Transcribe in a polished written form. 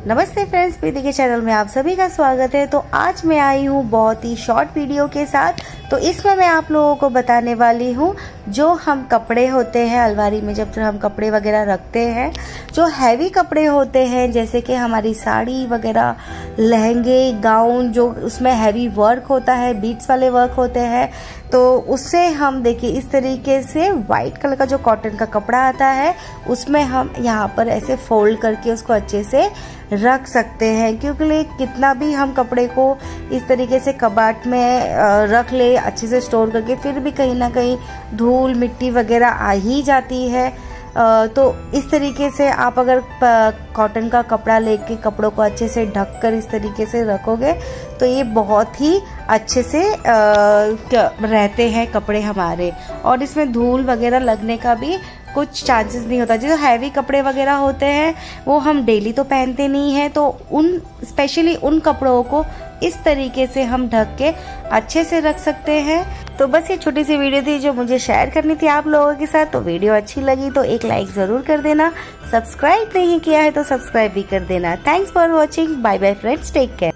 नमस्ते फ्रेंड्स, प्रीति के चैनल में आप सभी का स्वागत है। तो आज मैं आई हूँ बहुत ही शॉर्ट वीडियो के साथ। तो इसमें मैं आप लोगों को बताने वाली हूँ जो हम कपड़े होते हैं अलमारी में, जब हम कपड़े वगैरह रखते हैं, जो हैवी कपड़े होते हैं जैसे कि हमारी साड़ी वगैरह, लहंगे, गाउन, जो उसमें हैवी वर्क होता है, बीट्स वाले वर्क होते हैं, तो उससे हम देखिए इस तरीके से वाइट कलर का जो कॉटन का कपड़ा आता है उसमें हम यहाँ पर ऐसे फोल्ड करके उसको अच्छे से रख सकते हैं। क्योंकि कितना भी हम कपड़े को इस तरीके से कबाट में रख ले अच्छे से स्टोर करके, फिर भी कहीं ना कहीं धूल मिट्टी वगैरह आ ही जाती है। तो इस तरीके से आप अगर कॉटन का कपड़ा लेके कपड़ों को अच्छे से ढककर इस तरीके से रखोगे तो ये बहुत ही अच्छे से रहते हैं कपड़े हमारे, और इसमें धूल वगैरह लगने का भी कुछ चांसेस नहीं होता। जो हैवी कपड़े वगैरह होते हैं वो हम डेली तो पहनते नहीं हैं, तो स्पेशली उन कपड़ों को इस तरीके से हम ढक के अच्छे से रख सकते हैं। तो बस ये छोटी सी वीडियो थी जो मुझे शेयर करनी थी आप लोगों के साथ। तो वीडियो अच्छी लगी तो एक लाइक जरूर कर देना, सब्सक्राइब नहीं किया है तो सब्सक्राइब भी कर देना। Thanks for watching, bye bye friends, take care.